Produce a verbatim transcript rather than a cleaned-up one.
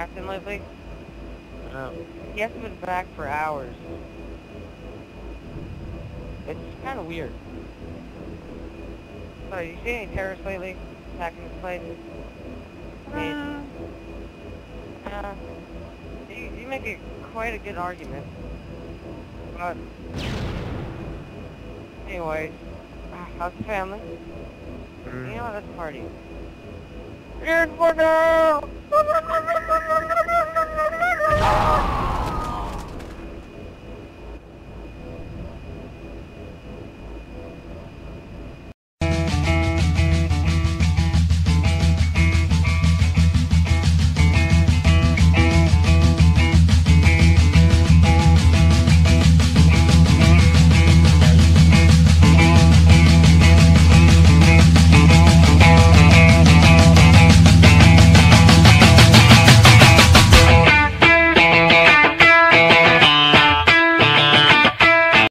acting lately? Um, he hasn't been back for hours. It's kind of weird. So, you see any terrorists lately attacking this place? Uh, Uh, you, you make a, quite a good argument. But, anyways, uh, how's the family? mm. You know what, let's party. Yes, for now!